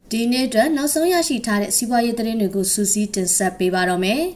ဒီနေ့အတွက်နောက်ဆုံးရရှိထားတဲ့စီးပွားရေးသတင်းတွေကိုစူးစီးတင်ဆက်ပေးပါတော့မယ်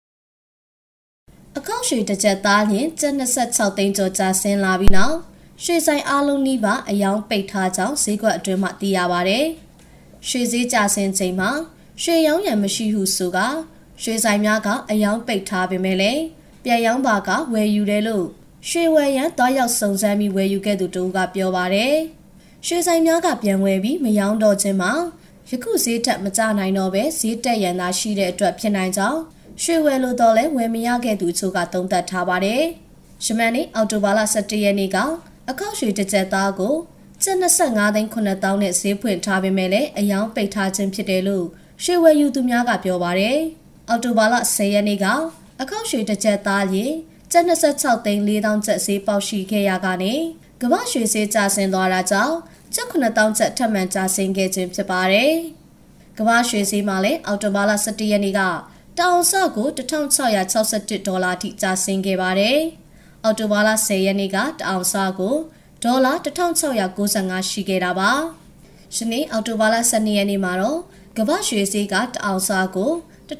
။အကောက်ရွှေတစ်ချက်သားလျင်ကျပ်26သိန်းကျော်ကျဆင်းလာပြီးနောက်ရွှေဆိုင်အားလုံးနီးပါးအယောင်ပိတ်ထားကြောင်းဈေးကွက်အတွင်းမှသိရပါတယ်။ရွှေဈေးကျဆင်းချိန်မှာရွှေရောင်းရံမရှိဟုဆိုကရွှေဆိုင်များကအယောင်ပိတ်ထားပေမဲ့လည်းပြန်ရောင်းပါကဝယ်ယူတယ်လို့ရွှေဝယ်ရန်တောက်ရောက်စုံစမ်းပြီးဝယ်ယူခဲ့သူတို့ကပြောပါတယ်။ရွှေဆိုင်များကပြန်ဝယ်ပြီးမရောင်းတော့ခြင်းမှာယခုဈေးတက်မကျနိုင်တော့ပဲဈေးတက်ရန်သာရှိတဲ့အတွက်ဖြစ်နိုင်ကြောင်းရွှေဝယ်လို့တော့လဲဝယ်မရခဲ့သူချို့ကသုံးသပ်ထားပါတယ်။ရှမန်နေ့အောက်တိုဘာလ17ရက်နေ့ကအကောက်ရွှေတစ်ကျပ်သားကိုကျပ်25သိန်း9,000နဲ့ဈေးဖွင့်ထားပေမဲ့လည်းအယောင်ပိတ်ထားခြင်းဖြစ်တယ်လို့ရွှေဝယ်ယူသူများကပြောပါတယ်။အောက်တိုဘာလ10ရက်နေ့ကအကောက်ရွှေတစ်ကျပ်သားရင်ကျပ်26သိန်း4,000ကျပ်ဈေးပေါက်ရှိခဲ့ရကနေကမ္ဘာရွှေဈေးကျဆင်းသွားတာကြောင့်ကျပ်9,000ကျပ်ထပ်မံကျဆင်းခဲ့ခြင်းဖြစ်ပါတယ်။ကမ္ဘာရွှေဈေးမှာလည်းအောက်တိုဘာလ17ရက်နေ့ကတအောင်စကို1661ဒေါ်လာထိကျဆင်းခဲ့ပါတယ်။အောက်တိုဘာလ10ရက်နေ့ကတအောင်စကိုဒေါ်လာ1695ရှိခဲ့တာပါ။ယနေ့အောက်တိုဘာလ12ရက်နေ့မှာတော့ကမ္ဘာရွှေဈေးကတအောင်စကို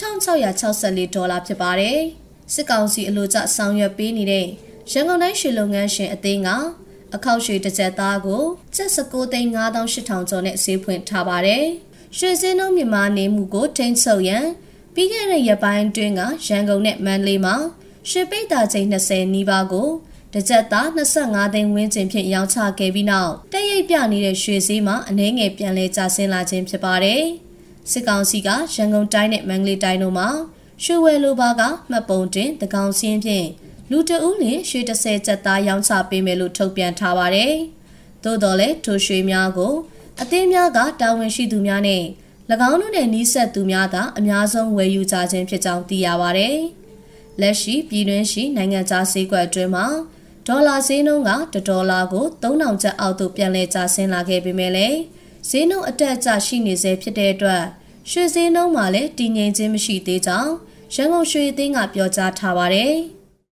1664ဒေါ်လာဖြစ်ပါတယ်။စစ်ကောင်စီအလို့ကျဆောင်ရွက်ပေးနေတဲ့ရန်ကုန်တိုင်းရွှေလုပ်ငန်းရှင်အသင်းကအခောက်ရွှေတစ်ကျပ်သားကိုကျပ်19,5800ကျော်နဲ့ဈေးဖွင့်ထားပါတယ်။ရွှေဈေးနှုန်းမြင့်မားနေမှုကိုထိန်းချုပ်ရန်ပြီးခဲ့တဲ့ရက်ပိုင်းအတွင်းကရန်ကုန်နဲ့မန္တလေးမှာရွှေပိတ်တာချိန်20နီးပါးကိုတစ်ကျပ်သား25သိန်းဝန်းကျင်ဖြင့်ရောင်းချခဲ့ပြီးနောက်တရိပ်ပြနေတဲ့ရွှေဈေးမှာအနည်းငယ်ပြန်လည်ကျဆင်းလာခြင်းဖြစ်ပါတယ်။စစ်ကောင်စီကရန်ကုန်တိုင်းနဲ့မန္တလေးတိုင်းတို့မှာရွှေဝယ်လိုပါကမှတ်ပုံတင်တကောင်စင်းဖြင့်လူတဦးလျင်ရွှေ30ကျပ်သားရောင်းချပေးမယ်လို့ထုတ်ပြန်ထားပါတယ်။သို့တော်လည်းထိုရွှေများကိုအသင်းများကတာဝန်ရှိသူများနဲ့၎င်းတို့နဲ့နှီးဆက်သူများကအများဆုံးဝယ်ယူကြခြင်းဖြစ်ကြောင်းသိရပါတယ်။လက်ရှိပြည်တွင်းရှိနိုင်ငံခြားဈေးကွက်အတွင်းမှာဒေါ်လာဈေးနှုန်းက1ဒေါ်လာကို3,000ကျပ်အောက်သို့ပြန်လည်ကျဆင်းလာခဲ့ပေမဲ့လည်းဈေးနှုန်းအတက်အကျရှိနေစေဖြစ်တဲ့အတွက်ရွှေဈေးနှုန်းမှာလည်းတည်ငြိမ်ခြင်းမရှိသေးကြောင်းရန်ကုန်ရွှေအသင်းကပြောကြားထားပါတယ်။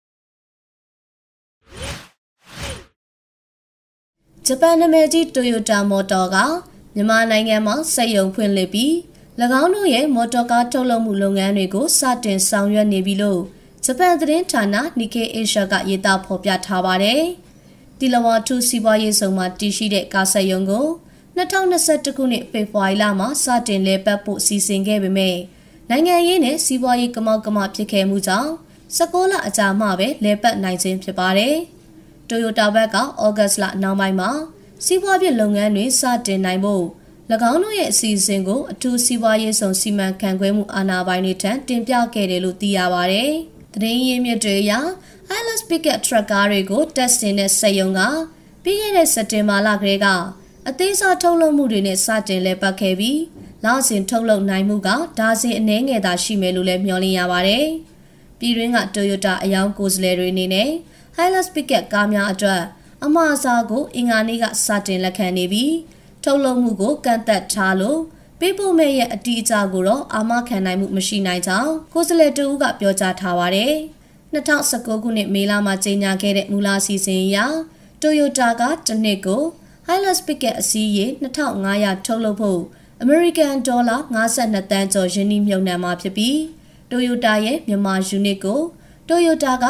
ဂျပန်နာမည်ကြီး Toyota Motor ကမြန်မာနိုင်ငံမှာစက်ရုံဖွင့်လှစ်ပြီး၎င်းတို့ရဲ့မော်တော်ကားထုတ်လုပ်မှုလုပ်ငန်းတွေကိုစတင်ဆောင်ရွက်နေပြီလို့ဂျပန်သတင်းဌာန Nikkei Asia ကရေးသားဖော်ပြထားပါတယ်။တီလဝါ2စီးပွားရေးဆောင်မှာတည်ရှိတဲ့ကားစက်ရုံကို2021ခုနှစ်ဖေဖော်ဝါရီလမှာစတင်လည်ပတ်ဖို့စီစဉ်ခဲ့ပေမဲ့နိုင်ငံရေးနဲ့စီးပွားရေးကမောက်ကမဖြစ်ခဲ့မှုကြောင့်16လအကြာမှပဲလည်ပတ်နိုင်ခြင်းဖြစ်ပါတယ်။ Toyota ဘက်ကဩဂတ်စ်လနောက်ပိုင်းမှာစီးပွားရေးလုပ်ငန်းတွေစတင်နိုင်ဖို့၎င်းတို့ရဲ့အစီအစဉ်ကိုအထူးစီးပွားရေးဆောင်စီမံခန့်ခွဲမှုအာဏာပိုင်တွေထံတင်ပြခဲ့တယ်လို့သိရပါတယ်။သတင်းရင်းမြစ်တွေအရ Hilux Pickup Truck ကားတွေကိုတက်တင်တဲ့စက်ရုံကပြီးခဲ့တဲ့စက်တင်ဘာလကတည်းကအသေးစားထုတ်လုပ်မှုတွေနဲ့စတင်လည်ပတ်ခဲ့ပြီးလောက်စင်ထုတ်လုပ်နိုင်မှုကဒါဇင်အနည်းငယ်သာရှိမယ်လို့လည်းမျှော်လင့်ရပါတယ်။ပြည်တွင်းက Toyota အယောင်ကိုယ်စားလှယ်တွေအနေနဲ့ Hilux Pickup ကားများအတွက်အမှားအစားကိုအင်္ဂါနေ့ကစတင်လက်ခံနေပြီးထုတ်လုပ်မှုကိုကန့်သက်ထားလို့ပေးပို့မဲ့ရဲ့အတီးအကျကိုတော့အာမခံနိုင်မှုမရှိနိုင်ကြောင်းကိုယ်စားလှယ်တဦးကပြောကြားထားပါတယ်။2019ခုနှစ်မေလမှာကြေညာခဲ့တဲ့မူလစီစဉ်အရ Toyota ကတစ်နှစ်ကို Hilux Pickup အစီးရေ2500ထုတ်လုပ်ဖို့American $52တန်းကျော်ယင်းနှိမ့်မြုံနှံမှာဖြစ်ပြီး Toyota ရဲ့မြန်မာယူနစ်ကို Toyota က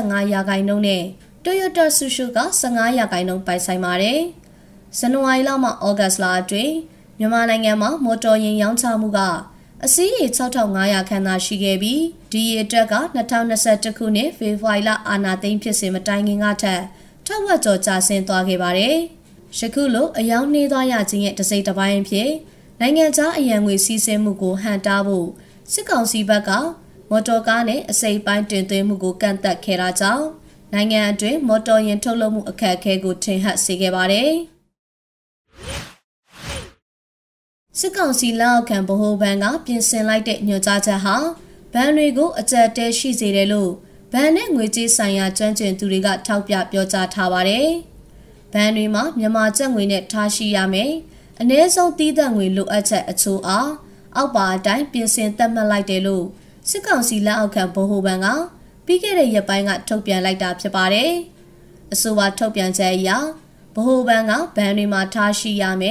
85%နဲ့ Toyota Tsusho က15%ပိုင်ဆိုင်ပါတယ်။ဇန်နဝါရီလမှဩဂတ်စ်လအတွင်းမြန်မာနိုင်ငံမှာမော်တော်ယာဉ်ရောင်းချမှုကအစီးရေ6,500ခန့်သာရှိခဲ့ပြီးဒီရေအတွက်က2021ခုနှစ်ဖေဖော်ဝါရီလအာဏာသိမ်းဖြစ်စဉ်မတိုင်ခင်ကထက်ထပ်ဝက်ကျော်ကျဆင်းသွားခဲ့ပါတယ်။ယခုလိုအယောင်နှေးသွားရခြင်းရဲ့တစ်စိတ်တစ်ပိုင်းဖြစ်နိုင်ငံခြားအရန်ငွေစီးဆင်းမှုကိုဟန်တားဖို့စစ်ကောင်စီဘက်ကမော်တော်ကားနဲ့အစိပ်ပိုင်းတင်သွင်းမှုကိုကန့်သတ်ခဲ့တာကြောင့်နိုင်ငံအတွင်းမော်တော်ယာဉ်ထုတ်လုပ်မှုအခက်အခဲကိုထင်ဟပ်စေခဲ့ပါတယ်။စစ်ကောင်စီလက်အောက်ခံဗဟိုဘဏ်ကပြင်ဆင်လိုက်တဲ့ညွှန်ကြားချက်ဟာဘဏ်တွေကိုအကျပ်တဲရှိစေတယ်လို့ဘဏ်နဲ့ငွေကြေးဆိုင်ရာကျွမ်းကျင်သူတွေကထောက်ပြပြောကြားထားပါတယ်။ဘဏ်တွေမှာမြန်မာကျပ်ငွေနဲ့ထားရှိရမယ်။အနည်းဆုံးတည်သက်ငွေလိုအပ်ချက်အချို့အားအောက်ပါအတိုင်းပြင်ဆင်သတ်မှတ်လိုက်တယ်လို့စစ်ကောင်စီလက်အောက်ခံဗဟိုဘဏ်ကပြီးခဲ့တဲ့ရက်ပိုင်းကထုတ်ပြန်လိုက်တာဖြစ်ပါတယ်။ အဆိုပါထုတ်ပြန်ချက်အရဗဟိုဘဏ်ကဘဏ်တွေမှာထားရှိရမယ်။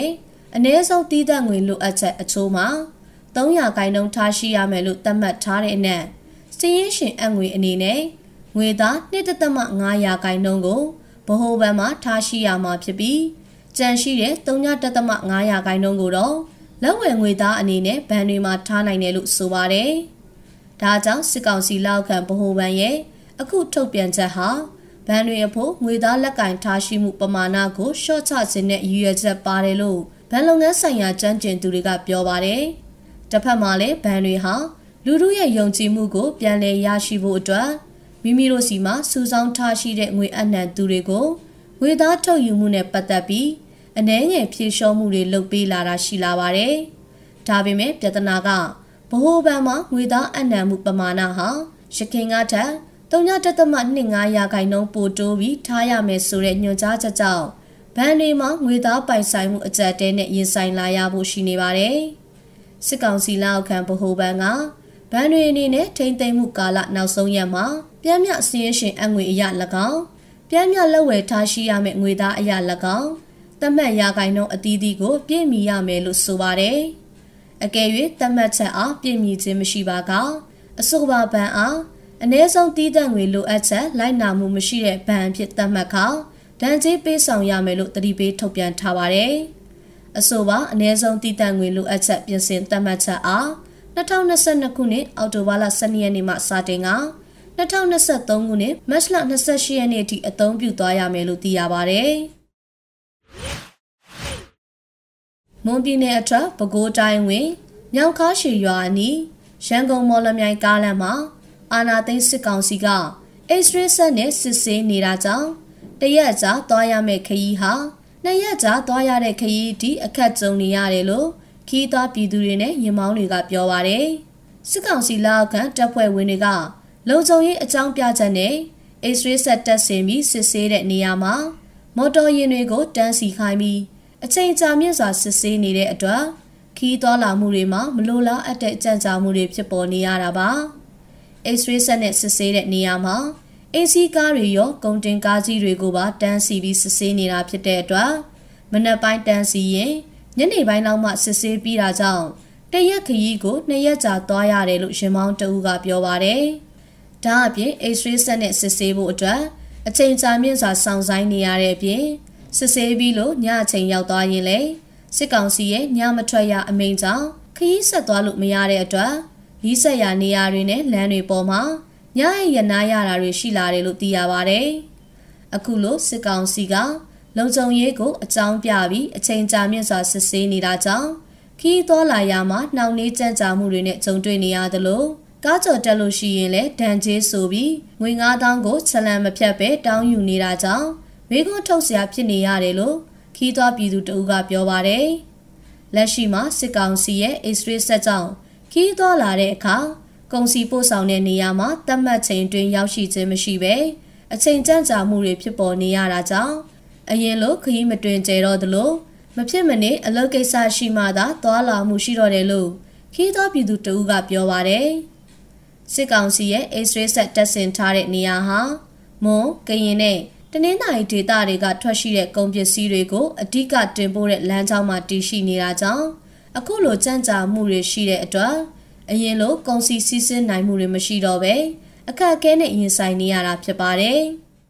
အနေဆုံးတီးတဲ့ငွေလိုအပ်ချက်အချိုးမှာ300ခိုင်နှုန်းထားရှိရမယ်လို့သတ်မှတ်ထားတဲ့နဲ့စီးရင်ရှင်အငွေအနေနဲ့ငွေသား1.5ခိုင်နှုန်းကိုဗဟိုဘဏ်မှာထားရှိရမှာဖြစ်ပြီးကျန်ရှိတဲ့3.5ခိုင်နှုန်းကိုတော့လက်ဝယ်ငွေသားအနေနဲ့ဘဏ်တွေမှာထားနိုင်တယ်လို့ဆိုပါတယ်။ဒါကြောင့်စစ်ကောင်စီလက်အောက်ခံဗဟိုဘဏ်ရဲ့အခုထုတ်ပြန်ချက်ဟာဘဏ်တွေအဖို့ငွေသားလက်ကင်ထားရှိမှုပမာဏကိုရှော့ချခြင်းနဲ့ရည်ရွယ်ချက်ပါတယ်လို့ဘဏ်လုပ်ငန်းဆိုင်ရာကျွမ်းကျင်သူတွေကပြောပါတယ်။တစ်ဖက်မှာလည်းဘဏ်တွေဟာလူထုရဲ့ယုံကြည်မှုကိုပြန်လည်ရရှိဖို့အတွက်မိမိတို့စီမှာစုဆောင်းထားရှိတဲ့ငွေအနှံသူတွေကိုငွေသားထုတ်ယူမှုနဲ့ပတ်သက်ပြီးအနည်းငယ်ဖြေလျှော့မှုတွေလုပ်ပေးလာတာရှိလာပါတယ်။ဒါပေမဲ့ပြဿနာကဗဟိုဘဏ်မှာငွေသားအနှံမှုပမာဏဟာရခိုင်ကထက်3.25ခိုင်နှုန်းပိုတိုးပြီးထားရမယ်ဆိုတဲ့ညွှန်ကြားချက်ကြောင့်ဘဏ်တွေမှာငွေသားပိုင်ဆိုင်မှုအကျပ်တဲနဲ့ရင်ဆိုင်လာရဖို့ရှိနေပါတယ်။စစ်ကောင်စီလက်အောက်ခံဗဟိုဘဏ်ကဘဏ်တွေအနေနဲ့ထိန်းသိမ်းမှုကာလနောက်ဆုံးရက်မှာပြင်းပြစီးရင်ရှင်အငွေအရ၎င်းပြင်းပြလက်ဝယ်ထားရှိရမယ့်ငွေသားအရ၎င်းသတ်မှတ်ရာခိုင်နှုန်းအသီးသီးကိုပြည့်မီရမယ်လို့ဆိုပါတယ်။အကယ်၍သတ်မှတ်ချက်အားပြည့်မီခြင်းမရှိပါကအဆိုပါဘဏ်အားအနည်းဆုံးတည်တံ့ငွေလိုအပ်ချက်လိုက်နာမှုမရှိတဲ့ဘဏ်ဖြစ်သတ်မှတ်ခါဒဏ်ကြေးပေးဆောင်ရမယ်လို့တတိပေးထုတ်ပြန်ထားပါတယ်။အဆိုပါအနည်းဆုံးတည်တံ့ငွေလိုအပ်ချက်ပြင်ဆင်သတ်မှတ်ချက်အား2022ခုနှစ်အောက်တိုဘာလ12ရက်နေ့မှစတင်က2023ခုနှစ်မတ်လ28ရက်နေ့အထိအသုံးပြုသွားရမယ်လို့သိရပါတယ်။မွန်ပြည်နယ်အထက်ပဲခူးတိုင်းဝင်မြောက်ခါရှည်ရွာအနီးရန်ကုန်မော်လမြိုင်ကားလမ်းမှာအာနာသိန်းစစ်ကောင်စီကX-rayဆက်နဲ့စစ်ဆေးနေတာကြောင့်တရက်ကြာသွားရမယ့်ခရီးဟာ2ရက်ကြာသွားရတဲ့ခရီးဒီအခက်ကြုံနေရတယ်လို့ခီးသားပြည်သူတွေနဲ့ရင်မောင်းတွေကပြောပါတယ်။စစ်ကောင်စီလက်အောက်ခံတပ်ဖွဲ့ဝင်တွေကလုံခြုံရေးအကြောင်းပြချက်နဲ့X-rayဆက်တက်ဆင်ပြီးစစ်ဆေးတဲ့နေရာမှာမော်တော်ယာဉ်တွေကိုတန်းစီခိုင်းပြီးအချိန်ကြာမြင့်စွာစစ်ဆေးနေတဲ့အတွက်ခီးသွားလာမှုတွေမှာမလိုလားအပ်တဲ့ကြံ့ကြာမှုတွေဖြစ်ပေါ်နေရတာပါ။ X-rayဆက်နဲ့စစ်ဆေးတဲ့နေရာမှာACကားတွေရောကုန်တင်ကားကြီးတွေကိုပါတန်းစီပြီးစစ်ဆေးနေတာဖြစ်တဲ့အတွက်မနက်ပိုင်းတန်းစီရင်ညနေပိုင်းလောက်မှစစ်ဆေးပြီးတာကြောင့်တရက်ခရီးကို2ရက်ကြာသွားရတယ်လို့ရင်မောင်းတဦးကပြောပါတယ်။ဒါအပြင် X-rayဆက်နဲ့စစ်ဆေးဖို့အတွက်အချိန်ကြာမြင့်စွာစောင့်ဆိုင်းနေရတဲ့အပြင်စစ်ဆေးပြီးလို့ညအချိန်ရောက်သွားရင်လေစစ်ကောင်စီရဲ့ညမထွက်ရအမိန့်ကြောင့်ခရီးဆက်သွားလို့မရတဲ့အတွက်လီးဆက်ရနေရာတွေနဲ့လမ်းတွေပေါ်မှာညရဲ့ရနာရတာတွေရှိလာတယ်လို့သိရပါတယ်။အခုလိုစစ်ကောင်စီကလုံခြုံရေးကိုအကြောင်းပြပြီးအချိန်ကြာမြင့်စွာစစ်ဆေးနေတာကြောင့်ခီးသွားလာရမှာနှောင့်နှေးကြမ်းကြာမှုတွေနဲ့ကြုံတွေ့နေရသလိုကားကြော်တက်လို့ရှိရင်လည်းဒဏ်ကြေးဆိုပြီးငွေ9000ကိုချလန်မဖြတ်ပဲတောင်းယူနေတာကြောင့်မိကွန်းထုတ်စရာဖြစ်နေရတယ်လို့ခီးသွားပြည်သူတဦးကပြောပါတယ်။လက်ရှိမှာစစ်ကောင်စီရဲ့ X-ray ဆက်ကြောင့်ခီးသွားလာတဲ့အခါကုန်စည်ပို့ဆောင်တဲ့နေရာမှာတတ်မှတ်ချိန်တွင်ရောက်ရှိခြင်းမရှိဘဲအချိန်ကြန့်ကြာမှုတွေဖြစ်ပေါ်နေရတာကြောင့်အရင်လိုခရီးမတွင်ကျတော့သလိုမဖြစ်မနေအလုပ်ကိစ္စရှိမှသာသွားလာမှုရှိတော့တယ်လို့ခီးသွားပြည်သူတဦးကပြောပါတယ်။စစ်ကောင်စီရဲ့ X-ray ဆက်တက်ဆင်ထားတဲ့နေရာဟာမွန်ကရင်နဲ့တနင်္သာရီဒေသတွေကထွက်ရှိတဲ့ကုန်ပစ္စည်းတွေကိုအဓိကတင်ပို့တဲ့လမ်းကြောင်းမှာတည်ရှိနေတာကြောင့်အခုလိုကြန့်ကြာမှုတွေရှိတဲ့အတွက်အရင်လိုကုန်စည်စီးဆင်းနိုင်မှုတွေမရှိတော့ပဲအခက်အခဲနဲ့ရင်ဆိုင်နေရတာဖြစ်ပါတယ်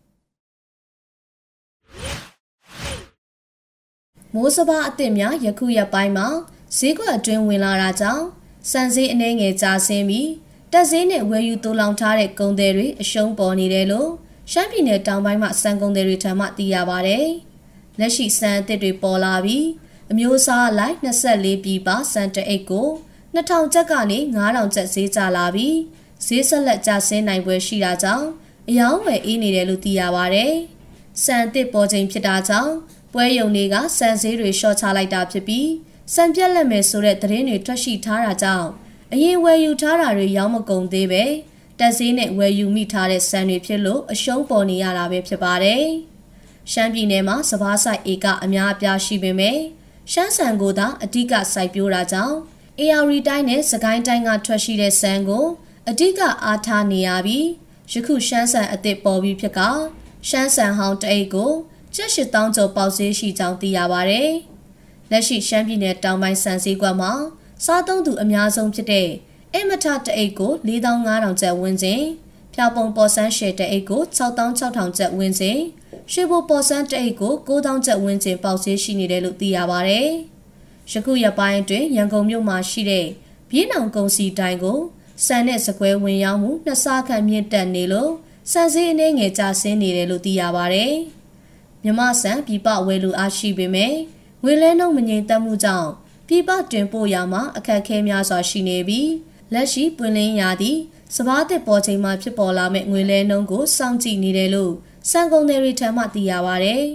။မိုးစဘာအသစ်များယခုရက်ပိုင်းမှာဈေးကွက်အတွင်းဝင်လာတာကြောင့်စံဈေးအနည်းငယ်ကျဆင်းပြီးတက်ဈေးနဲ့ဝယ်ယူသိုးလောင်ထားတဲ့ကုန်သည်တွေအရှုံးပေါ်နေတယ်လို့ရှမ်းပြည်နယ်တောင်ပိုင်းမှာစံကုန်သည်တွေထံမှသိရပါတယ်။လက်ရှိစံအသစ်တွေပေါ်လာပြီးအမျိုးအစားလိုက်24ပြည်ပါစံတအိတ်ကို2000ကျပ်ကနေ9000ကျပ်ဈေးကျလာပြီးဈေးဆက်လက်ကျဆင်းနိုင်ပွဲရှိတာကြောင့်အယောင်းဝယ်အေးနေတယ်လို့သိရပါတယ်။စံအသစ်ပေါ်ချိန်ဖြစ်တာကြောင့်ပွဲရုံတွေကစံဈေးတွေရှော့ချလိုက်တာဖြစ်ပြီးစံပြက်လက်မယ်ဆိုတဲ့သတင်းတွေထွက်ရှိထားတာကြောင့်အရင်ဝယ်ယူထားတာတွေရောင်းမကုန်သေးပဲတက်ဈေးနဲ့ဝယ်ယူမိထားတဲ့စံတွေဖြစ်လို့အရှုံးပေါ်နေရတာပဲဖြစ်ပါတယ်။ရှမ်းပြည်နယ်မှာစဘာဆိုင်ဧကအများအပြားရှိပေမဲ့ရှမ်းဆန်ကိုသာအဓိကစိုက်ပျိုးတာကြောင့်ARတိုင်းနဲ့စကိုင်းတိုင်းကထွက်ရှိတဲ့ဆန်ကိုအဓိကအားထားနေရပြီးယခုရှမ်းဆန်အသစ်ပေါ်ပြီးဖြစ်ကရှမ်းဆန်ဟောင်းတအိတ်ကို78,000ကျော်ပေါက်ဈေးရှိကြောင်းသိရပါတယ်။လက်ရှိရှမ်းပြည်နယ်တောင်ပိုင်းစံစည်းကွက်မှာစားသုံးသူအများဆုံးဖြစ်တဲ့အမထတအိတ်ကို4500ကျပ်ဝန်းကျင်ဖြာပုံပေါ်ဆန်းရှယ်တအိတ်ကို6600ကျပ်ဝန်းကျင်ရွှေဘိုပေါ်ဆန်းတအိတ်ကို9000ကျပ်ဝန်းကျင်ပေါက်ဈေးရှိနေတယ်လို့သိရပါဗျ။ယခုရက်ပိုင်းအတွင်းရန်ကုန်မြို့မှာရှိတဲ့ပြည်နောင်ကုန်စည်တိုင်းကိုစံနဲ့စကွဲဝင်ရောက်မှုနှစ်ဆခန့်မြင့်တက်နေလို့စံစည်းအနေငယ်ကျဆင်းနေတယ်လို့သိရပါဗျ။မြမစံပြပဝယ်လူအားရှိပေမဲ့ငွေလဲနှုန်းမငြိမ်သက်မှုကြောင့်ပြပတွင်ပို့ရမှာအခက်အခဲများစွာရှိနေပြီးလက်ရှိပွင့်လင်းရာသည့်စပားတစ်ပေါ်ချိန်မှာဖြစ်ပေါ်လာမဲ့ငွေလဲနှုန်းကိုစောင့်ကြည့်နေတယ်လို့စံကုန်တွေထံမှသိရပါဗျ။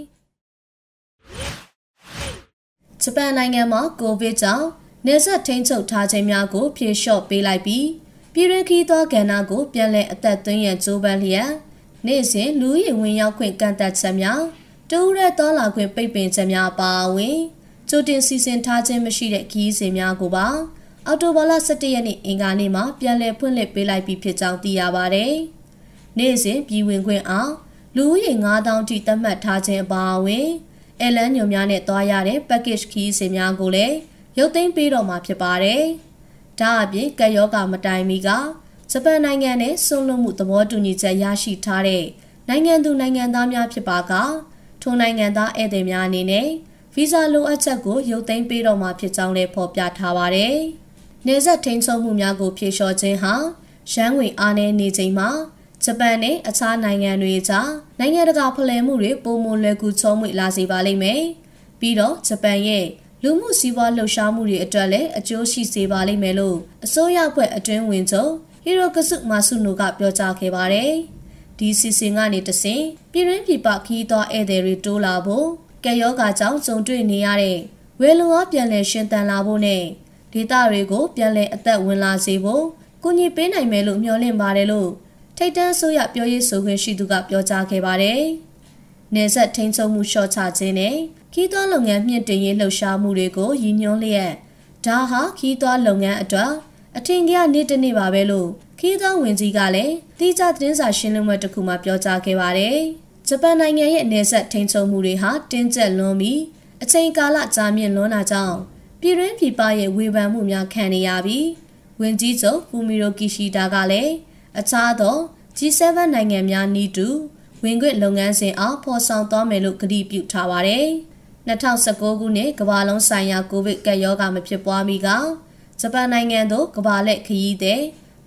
ဂျပန်နိုင်ငံမှာကိုဗစ်ကြောင့်နေဆက်ထိန်းချုပ်ထားခြင်းများကိုဖြေလျှော့ပေးလိုက်ပြီးပြည်တွင်းခီးသွားကဏ္ဍကိုပြန်လည်အသက်သွင်းရန်ကြိုးပမ်းလျက်နေ့စဉ်လူရည်ဝင်ရောက်ခွင့်ကန့်သတ်ချက်များတူရဲတော်လာခွင့်ပိတ်ပင်ချက်များပါဝင်ကြိုတင်စီစဉ်ထားခြင်းမရှိတဲ့ခီးစဉ်များကိုပါအော်တိုဘာလ17ရက်နေ့အင်္ဂါနေ့မှာပြန်လည်ဖွင့်လှစ်ပေးလိုက်ပြီးဖြစ်ကြောင်းသိရပါတယ်။နေ့စဉ်ပြည်ဝင်ခွင့်အောင်လူဦးရေ9000ထိသတ်မှတ်ထားခြင်းအပါအဝင်အလန်ညုံများနဲ့တွားရတဲ့ package ခီးစဉ်များကိုလည်းရုပ်သိမ်းပေးတော့မှာဖြစ်ပါတယ်။ဒါအပြင်ကပ်ရောဂါမတိုင်မီကဂျပန်နိုင်ငံနဲ့ဆွန့်လွတ်မှုသဘောတူညီချက်ရရှိထားတဲ့နိုင်ငံသူနိုင်ငံသားများဖြစ်ပါကထိုနိုင်ငံသားဧည့်သည်များအနေနဲ့ဗီဇာလိုအပ်ချက်ကိုရုပ်သိမ်းပေးတော့မှာဖြစ်ကြောင်းလည်းဖော်ပြထားပါတယ်။နေဆက်ထိန်းချုပ်မှုများကိုဖြေလျှော့ခြင်းဟာရန်ငွေအားနည်းနေချိန်မှာဂျပန်နဲ့အခြားနိုင်ငံတွေကြားနိုင်ငံတကာဖလှယ်မှုတွေပုံမလွယ်ကူချောမွေ့လာစေပါလိမ့်မယ်။ပြီးတော့ဂျပန်ရဲ့လူမှုစီးပွားလှုပ်ရှားမှုတွေအတွက်လည်းအကျိုးရှိစေပါလိမ့်မယ်လို့အစိုးရအဖွဲ့အတွင်းဝင်ချုပ်ဟီရိုကဆုမာဆုနိုကပြောကြားခဲ့ပါတယ်။ဒီစီစဉ်ကနေတဆင့်ပြည်တွင်းပြည်ပခီးသွားဧည့်သည်တွေတိုးလာဖို့ကက်ရောဂါကြောင့်ကြုံတွေ့နေရတဲ့ဝယ်လုံအားပြန်လည်ရှင်သန်လာဖို့နဲ့ဒေသတွေကိုပြန်လည်အသက်ဝင်လာစေဖို့ကူညီပေးနိုင်မယ်လို့မျှော်လင့်ပါတယ်လို့ထိပ်တန်းဆိုရပြောရေးဆိုခွင့်ရှိသူကပြောကြားခဲ့ပါတယ်။နေဆက်ထိန်းချုပ်မှုလျှော့ချခြင်းနဲ့ခီးသွွားလုပ်ငန်းမြင့်တင်ရေးလှုပ်ရှားမှုတွေကိုရည်ညွှန်းလျက်ဒါဟာခီးသွွားလုပ်ငန်းအတွက်အထင်ကရနေ့တစ်နေ့ပါပဲလို့ခီးသွွားဝင်ကြီးကလည်းတိကျသတင်းစာရှင်းလင်းပွဲတစ်ခုမှာပြောကြားခဲ့ပါတယ်။ဂျပန်နိုင်ငံရဲ့နေဆက်ထိန်းချုပ်မှုတွေဟာတင်းကျပ်လွန်ပြီးအချိန်ကာလကြာမြင့်လွန်းတာကြောင့်ပြည်တွင်းပြည်ပရဲ့ဝေဖန်မှုများခံနေရပြီးဝင်ကြီးချုပ်ဖူမီရိုကီရှီဒါကလည်းအခြားသော G7 နိုင်ငံများနည်းတူဝင်ခွင့်လုပ်ငန်းစဉ်အားဖော်ဆောင်သွားမယ်လို့ကတိပြုထားပါတယ်။2019ခုနှစ်ကမ္ဘာလုံးဆိုင်ရာကိုဗစ်ကပ်ရောဂါမဖြစ်ပွားမီကဂျပန်နိုင်ငံသို့ကမ္ဘာလက်ခရီးသည်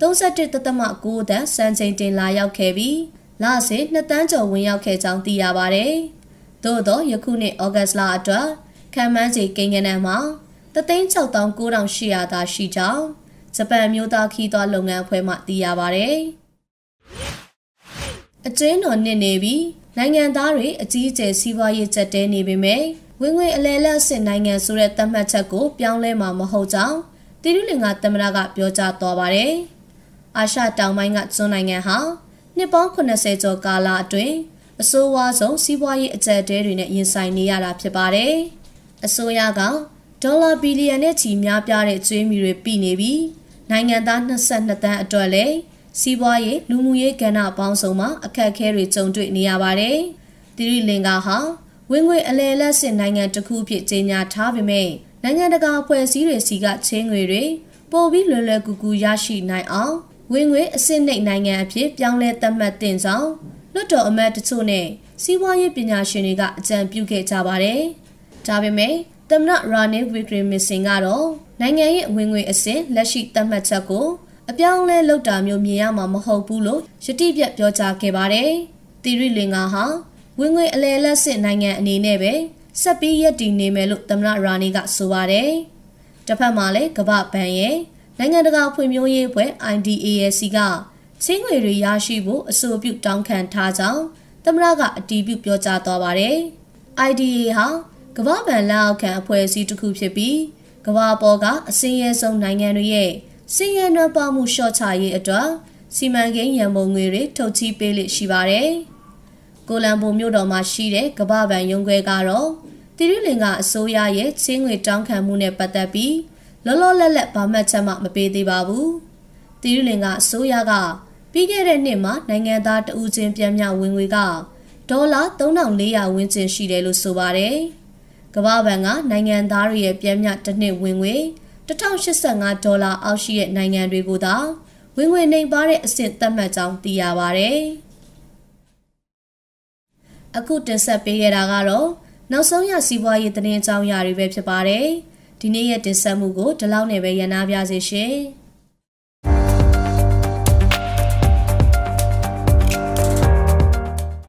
31.9 သန်းစံချိန်တင်လာရောက်ခဲ့ပြီးလစဉ်2တန်းကျော်ဝင်ရောက်ခဲ့ကြောင်းသိရပါတယ်။သို့သောယခုနှစ်ဩဂတ်လအတွက်ခံမှန်းခြေကိန်းဂဏန်းမှာ369,800 သာရှိကြောင်းဂျပန်မျိုးသားခီးသွွားလုပ်ငန်းအဖွဲ့မှသိရပါတယ်။အကျဉ်းတော်နှစ်နေပြီးနိုင်ငံသားတွေအကြီးအကျယ်စီးပွားရေးကျပ်တဲနေပေမဲ့ဝင်ငွေအလဲလက်စစ်နိုင်ငံဆိုတဲ့သတ်မှတ်ချက်ကိုပြောင်းလဲမှာမဟုတ်ကြောင်းတိရုလင်္ကာသမ္မတကပြောကြားသွားပါတယ်။အာရှတောင်ပိုင်းကကျွန်းနိုင်ငံဟာနှစ်ပေါင်း80ကျော်ကာလအတွင်းအဆိုးဝါးဆုံးစီးပွားရေးအကျပ်တဲတွေနဲ့ရင်ဆိုင်နေရတာဖြစ်ပါတယ်။အစိုးရကဒေါ်လာဘီလီယံနဲ့ချီများပြားတဲ့ကျွေးမြီတွေပြည်နေပြီးနိုင်ငံသား22တန်းအတွက်လည်းစီးပွားရေးလူမှုရေးကဏ္ဍပေါင်းစုံမှာအခက်အခဲတွေကြုံတွေ့နေရပါတယ်။တိရိလင်္ကာဟာဝင်ငွေအလဲလက်စစ်နိုင်ငံတစ်ခုဖြစ်ကြေညာထားပေမဲ့နိုင်ငံတကာအဖွဲ့အစည်းတွေစီကချင်းငွေတွေပိုပြီးလွယ်လွယ်ကူကူရရှိနိုင်အောင်ဝင်ငွေအစစ်နှိမ့်နိုင်ငံအဖြစ်ပြောင်းလဲသတ်မှတ်တင်ဆောင်လွှတ်တော်အမတ်တချို့နဲ့စီးပွားရေးပညာရှင်တွေကအကြံပြုခဲ့ကြပါတယ်။ဒါပေမဲ့သမ္မတရာနီဝီကရီမစ်စင်ကတော့နိုင်ငံရဲ့ဝင်ငွေအစစ်လက်ရှိသတ်မှတ်ချက်ကိုအပြောင်းလဲလုပ်တာမျိုးမြင်ရမှာမဟုတ်ဘူးလို့ယတိပြတ်ပြောကြားခဲ့ပါတယ်။တိရိလင်္ကာဟာဝင်ငွေအလဲလက်စစ်နိုင်ငံအနေနဲ့ပဲဆက်ပြီးရပ်တည်နေမယ်လို့သမ္မတရာနီကဆိုပါတယ်။တစ်ဖက်မှာလည်းကမ္ဘာ့ဘဏ်ရဲ့နိုင်ငံတကာဖွံ့ဖြိုးရေးအဖွဲ့ IDAC ကချင်းငွေတွေရရှိဖို့အဆိုပြုတောင်းခံထားကြောင်းသမ္မတကအတည်ပြုပြောကြားသွားပါတယ်။ IDA ဟာကမ္ဘာ့ဘဏ်လက်အောက်ခံအဖွဲ့အစည်းတစ်ခုဖြစ်ပြီးကမ္ဘာပေါ်ကအစင်းရဲဆုံးနိုင်ငံတွေရဲ့စင်ရဲနှံ့ပါမှုလျှော့ချရေးအတွက်စီမံကိန်းရန်ပုံငွေတွေထုတ်ချေးပေးလိမ့်ရှိပါတယ်။ကိုလံဘိုမြို့တော်မှာရှိတဲ့ကမ္ဘာ့ဘဏ်ရုံးခွဲကတော့တိရိလင်္ကာအစိုးရရဲ့ချင်းငွေတောင်းခံမှုနဲ့ပတ်သက်ပြီးလောလောလတ်လတ်ဘာမှချက်မှမပေးသေးပါဘူး။တိရိလင်္ကာအစိုးရကပြီးခဲ့တဲ့နှစ်မှာနိုင်ငံသားတဦးချင်းပြန်မြောက်ဝင်ငွေကဒေါ်လာ3400ဝန်းကျင်ရှိတယ်လို့ဆိုပါတယ်။ ကကမ္ဘာဘဏ်ကနိုင်ငံသားတွေရဲ့ပြန်မြတစ်နှစ်ဝင်ငွေ$1085အောက်ရှိတဲ့နိုင်ငံတွေကိုသာဝင်ငွေနှိမ်ပါတဲ့အဆင့်သတ်မှတ်ကြောင်းသိရပါတယ်။အခုတင်ဆက်ပေးခဲ့တာကတော့နောက်ဆုံးရစီးပွားရေးသတင်းအကြောင်းအရာတွေပဲဖြစ်ပါတယ်။ဒီနေ့ရဲ့တင်ဆက်မှုကိုဒီလောက်နဲ့ပဲရန်နာပြစေရှင်။